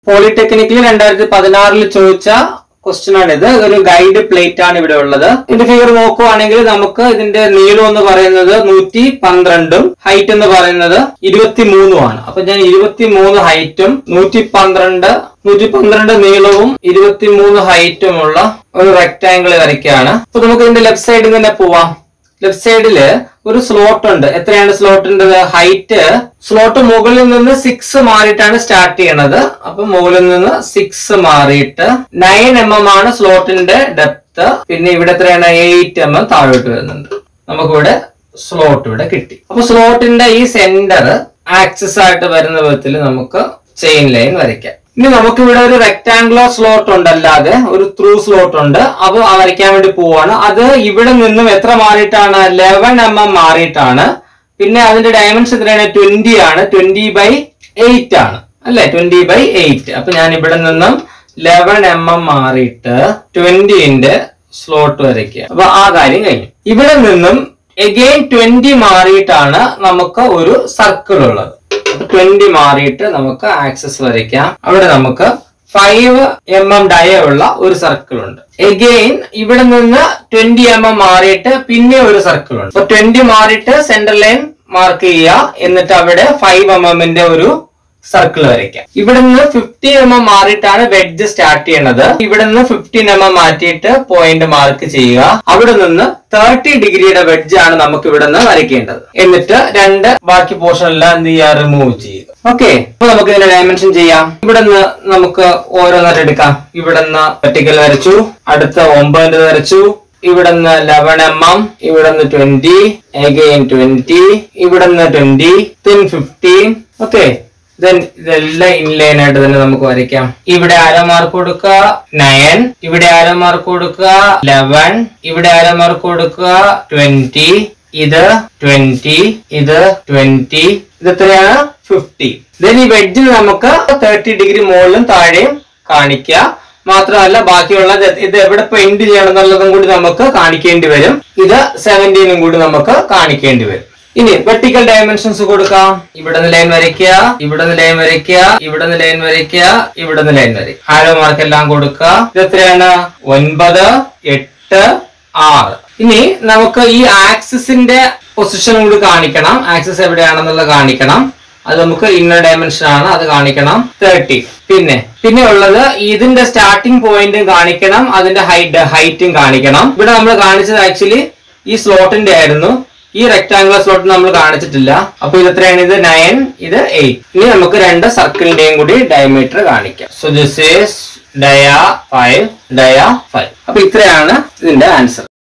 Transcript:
പോളിടെക്നിക്കിൽ 2016 ചോദിച്ച ക്വസ്റ്റ്യൻ ആണിത്. ഒരു ഗൈഡ് പ്ലേറ്റ് ആണ് ഇവിടെ ഉള്ളത്. ഇതിന്റെ ഫിഗർ നോക്കുവാണെങ്കിൽ നമുക്ക് ഇതിന്റെ നീളം എന്ന് പറയുന്നത് 112 ഹൈറ്റ് എന്ന് പറയുന്നത് 23 ആണ്. അപ്പൊ ഞാൻ 23 ഹൈറ്റും 112 നീളവും 23 ഹൈറ്റുമുള്ള ഒരു റെക്ടാംഗിൾ വരയ്ക്കുകയാണ്. അപ്പൊ നമുക്ക് ഇതിന്റെ ലെഫ്റ്റ് സൈഡിൽ തന്നെ പോവാം. ലെഫ്റ്റ് സൈഡില് ഒരു സ്ലോട്ട് ഉണ്ട്. എത്രയാണ് സ്ലോട്ടിന്റെ ഹൈറ്റ്? സ്ലോട്ട് മുകളിൽ നിന്ന് 6 മാറിയിട്ടാണ് സ്റ്റാർട്ട് ചെയ്യണത്. അപ്പൊ മുകളിൽ നിന്ന് 6 മാറിയിട്ട് 9 mm ആണ് സ്ലോട്ടിന്റെ ഡെപ്ത്. പിന്നെ ഇവിടെ എത്രയാണ്? 8 mm താഴോട്ട് വരുന്നുണ്ട്. നമുക്കിവിടെ സ്ലോട്ട് ഇവിടെ കിട്ടി. അപ്പൊ സ്ലോട്ടിന്റെ ഈ സെന്റർ ആക്സിസ് ആയിട്ട് വരുന്ന വിധത്തിൽ നമുക്ക് ചെയിൻ ലൈൻ വരയ്ക്കാം. ഇനി നമുക്ക് ഇവിടെ ഒരു റെക്ടാംഗുലർ സ്ലോട്ട് ഉണ്ട്, അല്ലാതെ ഒരു ത്രൂ സ്ലോട്ട് ഉണ്ട്. അത് വരയ്ക്കാൻ വേണ്ടി പോവാണ്. അത് ഇവിടെ നിന്നും എത്ര മാറിയിട്ടാണ്? 11 mm മാറിയിട്ടാണ്. പിന്നെ അതിന്റെ ഡയമെൻഷൻ എത്രയാണ്? 20 ആണ്. 20/8 ആണ് അല്ലെ? 20/8. അപ്പൊ ഞാൻ ഇവിടെ നിന്നും 11 mm മാറിയിട്ട് 20ന്റെ സ്ലോട്ട് വരയ്ക്കുക. അപ്പൊ ആ കാര്യം കഴിഞ്ഞു. ഇവിടെ നിന്നും എഗെയിൻ 20 മാറിയിട്ടാണ് നമുക്ക് ഒരു സർക്കിൾ ഉള്ളത്. 20 മാറിയിട്ട് നമുക്ക് ആക്സിസ് വരയ്ക്കാം. അവിടെ നമുക്ക് 5 mm ഡയ ഉള്ള ഒരു സർക്കിൾ ഉണ്ട്. എഗെയിൻ ഇവിടെ നിന്ന് 20 mm മാറിയിട്ട് പിന്നെ ഒരു സർക്കിൾ ഉണ്ട്. അപ്പൊ 20 മാറിയിട്ട് സെന്റർ ലൈൻ മാർക്ക് ചെയ്യുക. എന്നിട്ട് അവിടെ 5 mm ഒരു സർക്കിൾ വരയ്ക്കാം. ഇവിടെ നിന്ന് 15 mm മാറിയിട്ടാണ് വെഡ്ജ് സ്റ്റാർട്ട് ചെയ്യണത്. ഇവിടെ നിന്ന് 15 mm മാറ്റിയിട്ട് പോയിന്റ് മാർക്ക് ചെയ്യുക. അവിടെ നിന്ന് 30 ഡിഗ്രിയുടെ വെഡ്ജ് ആണ് നമുക്ക് ഇവിടെ നിന്ന് വരയ്ക്കേണ്ടത്. എന്നിട്ട് ബാക്കി പോർഷൻ എല്ലാം എന്ത് ചെയ്യുക? റിമൂവ് ചെയ്യുക. ഓക്കെ, അപ്പൊ നമുക്ക് ഇതിന്റെ ഡയമെൻഷൻ ചെയ്യാം. ഇവിടെ നിന്ന് നമുക്ക് ഓരോന്നായിട്ട് എടുക്കാം. ഇവിടെ നിന്ന് വെർട്ടിക്കൽ വരച്ചു, അടുത്ത 9 വരച്ചു, ഇവിടെ നിന്ന് 11 mm, ഇവിടെ നിന്ന് 20, അഗെയിൻ 20, ഇവിടെ നിന്ന് 20, then 15. ഓക്കെ, ഇതെല്ലാം ഇൻലൈൻ ആയിട്ട് തന്നെ നമുക്ക് വരയ്ക്കാം. ഇവിടെ ആരോ മാർക്ക് കൊടുക്കുക 9, ഇവിടെ ആരോ മാർക്ക് കൊടുക്കുക 11, ഇവിടെ ആരോ മാർക്ക് കൊടുക്കുക 20, ഇത് 20, ഇത് 20, ഇത് എത്രയാണ്? 50. ദെൻ ഈ വെഡ്ജിന് നമുക്ക് 30 ഡിഗ്രി മുകളിലും താഴെയും കാണിക്കുക. മാത്രമല്ല ബാക്കിയുള്ള ഇത് എവിടെ പെയിന്റ് ചെയ്യണം എന്നുള്ളതും കൂടി നമുക്ക് കാണിക്കേണ്ടി വരും. ഇത് 17 കൂടി നമുക്ക് കാണിക്കേണ്ടി വരും. ഇനി വെർട്ടിക്കൽ ഡയമെൻഷൻസ് കൊടുക്കാം. ഇവിടെ നിന്ന് ലൈൻ വരയ്ക്കുക, ഇവിടെ നിന്ന് ലൈൻ വരയ്ക്കുക, ഇവിടെ നിന്ന് ലൈൻ വരയ്ക്കുക, ഇവിടെ നിന്ന് ലൈൻ വരയ്ക്കുക. ആരോ മാർക്ക് എല്ലാം കൊടുക്കുക. ഇത് എത്രയാണ്? 9, 8, 6. ഇനി നമുക്ക് ഈ ആക്സിസിന്റെ പൊസിഷൻ കൂടി കാണിക്കണം. ആക്സിസ് എവിടെയാണെന്നുള്ളത് കാണിക്കണം. അത് നമുക്ക് ഇന്നർ ഡയമെൻഷൻ ആണ്, അത് കാണിക്കണം 30. പിന്നെ ഉള്ളത് ഇതിന്റെ സ്റ്റാർട്ടിംഗ് പോയിന്റും കാണിക്കണം, അതിന്റെ ഹൈറ്റും കാണിക്കണം. ഇവിടെ നമ്മൾ കാണിച്ചത് ആക്ച്വലി ഈ സ്ലോട്ടിന്റെ ആയിരുന്നു. ഈ റെക്ടാംഗുലർ സ്ലോട്ട് നമ്മൾ കാണിച്ചിട്ടില്ല. അപ്പൊ ഇത് എത്രയാണ്? ഇത് 9, ഇത് 8. ഇനി നമുക്ക് 2 സർക്കിളിന്റെയും കൂടി ഡയമീറ്റർ കാണിക്കാം. So this is dia 5, dia 5. അപ്പൊ ഇത്രയാണ് ഇതിന്റെ ആൻസർ.